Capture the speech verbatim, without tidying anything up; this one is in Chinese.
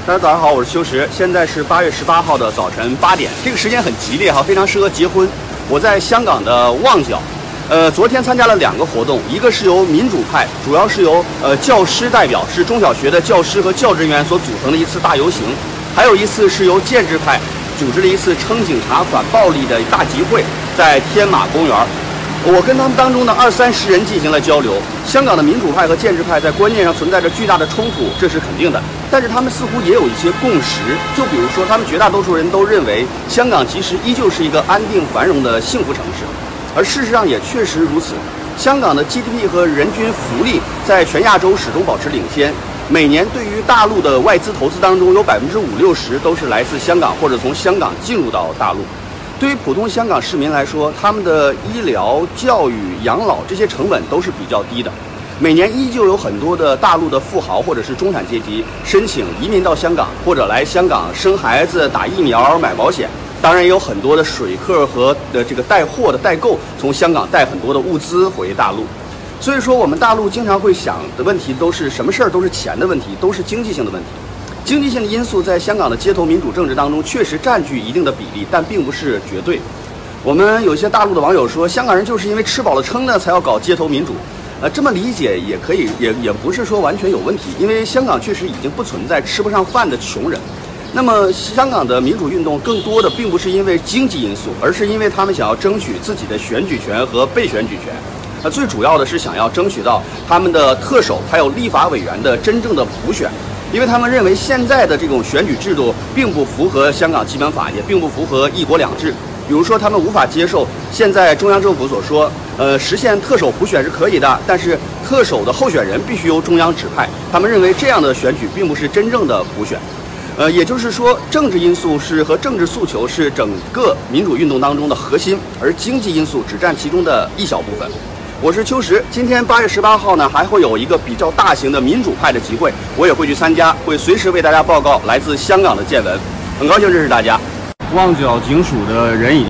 大家早上好，我是秋实，现在是八月十八号的早晨八点，这个时间很吉利哈，非常适合结婚。我在香港的旺角，呃，昨天参加了两个活动，一个是由民主派，主要是由呃教师代表，是中小学的教师和教职人员所组成的一次大游行，还有一次是由建制派组织了一次称警察反暴力的大集会，在天马公园。我跟他们当中的二三十人进行了交流。香港的民主派和建制派在观念上存在着巨大的冲突，这是肯定的。但是他们似乎也有一些共识，就比如说，他们绝大多数人都认为，香港其实依旧是一个安定繁荣的幸福城市，而事实上也确实如此。香港的 G D P 和人均福利在全亚洲始终保持领先。每年对于大陆的外资投资当中，有百分之五六十都是来自香港或者从香港进入到大陆。对于普通香港市民来说，他们的医疗、教育、养老这些成本都是比较低的。每年依旧有很多的大陆的富豪或者是中产阶级申请移民到香港，或者来香港生孩子、打疫苗、买保险。当然也有很多的水客和的这个带货的代购从香港带很多的物资回大陆。所以说，我们大陆经常会想的问题都是什么事儿都是钱的问题，都是经济性的问题。经济性的因素在香港的街头民主政治当中确实占据一定的比例，但并不是绝对。我们有些大陆的网友说，香港人就是因为吃饱了撑呢才要搞街头民主，呃，这么理解也可以，也也不是说完全有问题，因为香港确实已经不存在吃不上饭的穷人。那么香港的民主运动更多的并不是因为经济因素，而是因为他们想要争取自己的选举权和被选举权。呃，最主要的是想要争取到他们的特首还有立法委员的真正的普选。因为他们认为现在的这种选举制度并不符合香港基本法，也并不符合一国两制。比如说，他们无法接受现在中央政府所说，呃，实现特首普选是可以的，但是特首的候选人必须由中央指派。他们认为这样的选举并不是真正的普选。呃，也就是说，政治因素是和政治诉求是整个民主运动当中的核心，而经济因素只占其中的一小部分。我是秋实，今天八月十八号呢，还会有一个比较大型的民主派的集会，我也会去参加，会随时为大家报告来自香港的见闻。很高兴认识大家。旺角警署的人已经